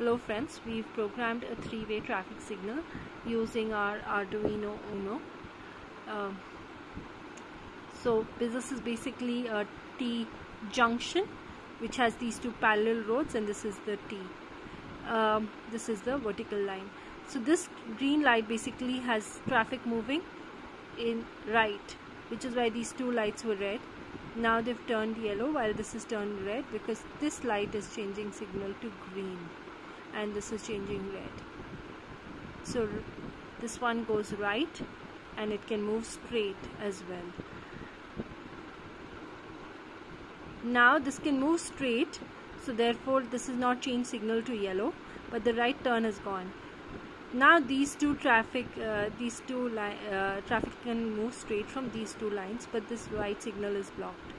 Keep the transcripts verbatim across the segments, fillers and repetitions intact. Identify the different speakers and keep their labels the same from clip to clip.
Speaker 1: Hello friends, we've programmed a three-way traffic signal using our Arduino Uno. Um, so this is basically a T junction which has these two parallel roads, and this is the T. Um, this is the vertical line. So this green light basically has traffic moving in right, which is why these two lights were red. Now they've turned yellow while this is turned red, because this light is changing signal to green and this is changing red. So this one goes right and it can move straight as well. Now this can move straight, so therefore this is not changed signal to yellow, but the right turn is gone. Now these two traffic, uh, these two li uh, traffic can move straight from these two lines, but this right signal is blocked.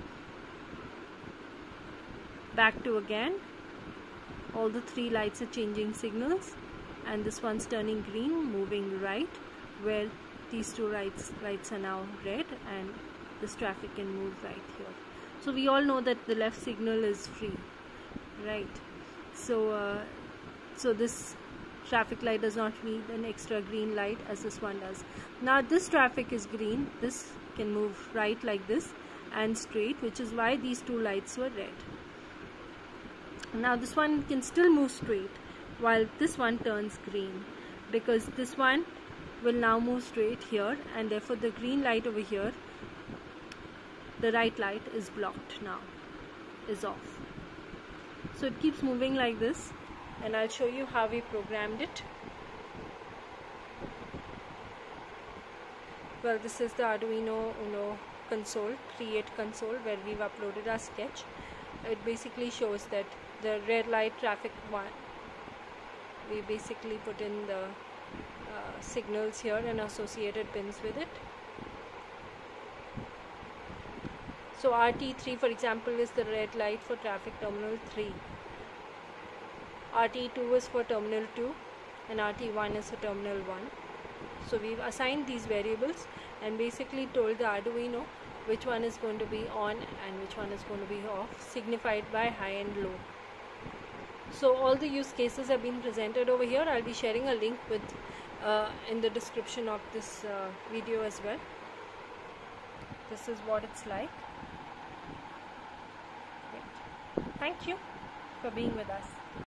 Speaker 1: Back to again. All the three lights are changing signals, and this one's turning green, moving right, where these two lights lights are now red, and this traffic can move right here. So we all know that the left signal is free, right? So uh, so this traffic light does not need an extra green light as this one does. Now this traffic is green, this can move right like this and straight, which is why these two lights were red. Now this one can still move straight while this one turns green, because this one will now move straight here, and therefore the green light over here, the right light is blocked now, is off. So it keeps moving like this, and I'll show you how we programmed it. Well, this is the Arduino Uno console, create console, where we've uploaded our sketch. It basically shows that the red light traffic one, we basically put in the uh, signals here and associated pins with it. So R T three, for example, is the red light for traffic terminal three. R T two is for terminal two, and R T one is for terminal one. So we've assigned these variables and basically told the Arduino which one is going to be on and which one is going to be off, signified by high and low. So all the use cases have been presented over here. I'll be sharing a link with uh, in the description of this uh, video as well. This is what it's like. Thank you for being with us.